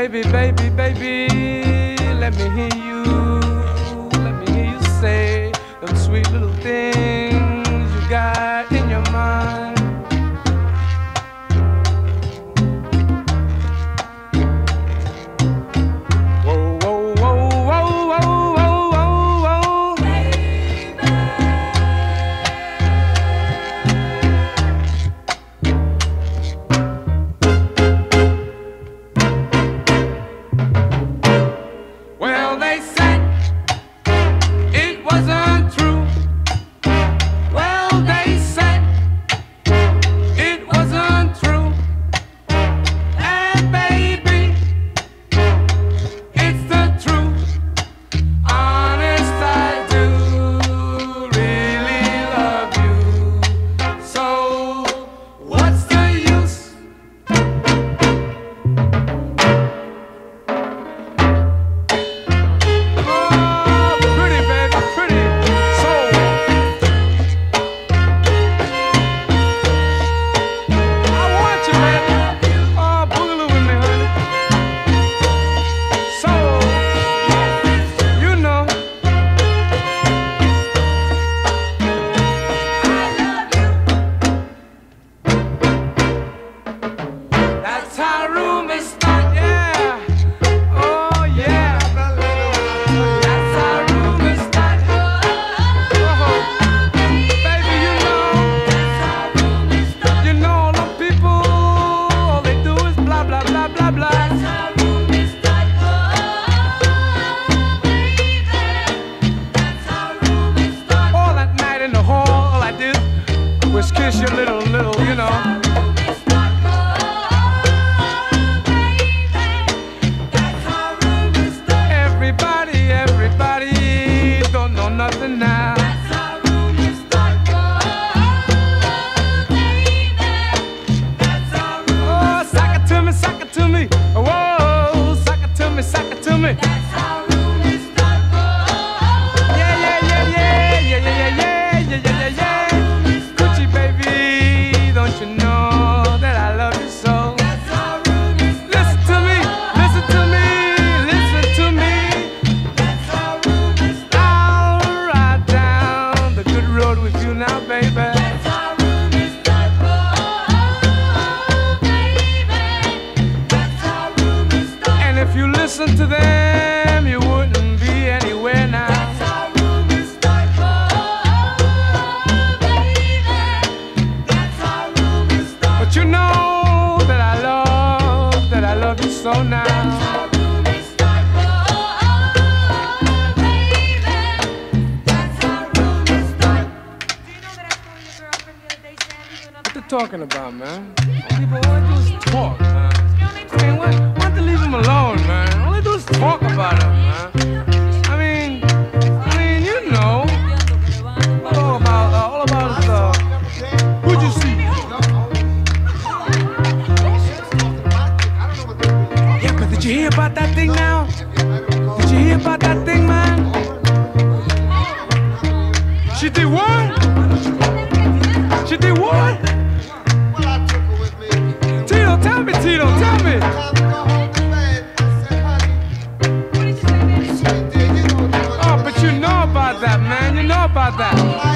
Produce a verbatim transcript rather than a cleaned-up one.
baby, baby, baby, let me hear you, let me hear you say them sweet little things you got in your mind. Whoa, whoa, whoa, whoa, whoa, whoa, whoa, whoa. Baby. Well, they said it wasn't true. Well, they said it wasn't true. And baby, it's the truth. Honest, I do really love you. So what's the use? Oh, pretty baby, pretty soul. I want you, baby. Oh, boogaloo with me, honey. Soul, you know. That's how rumors start, yeah. Oh, yeah. That's how rumors start. Oh, baby, you know. You know, all the people, all they do is blah, blah, blah, blah, blah. All that night in the hall, all I did was kiss your little, little, you know. Everybody, everybody don't know nothing now. Oh, sock it to me, sock it to me. Whoa, sock it to me, sock it to me. Yeah, yeah, yeah, yeah, yeah, yeah, yeah, yeah, yeah, yeah, yeah. Coochie baby, don't you know that I love you so? Listen to me, listen to me, listen to me. I'll ride down the good road with you now, baby. And if you listen to them, you wouldn't be anywhere now. But you know that I love, that I love you so now. What they talking about, man? People, all they do is talk, man. I mean, why, why don't they leave them alone, man? All they do is talk about them, man. I mean, I mean, you know, all about, uh, all about is, uh, who'd you see? Yeah, but did you hear about that thing now? Did you hear about that thing, man? She did what? She did what? Tito, tell me, Tito, tell me. Oh, but you know about that, man. You know about that.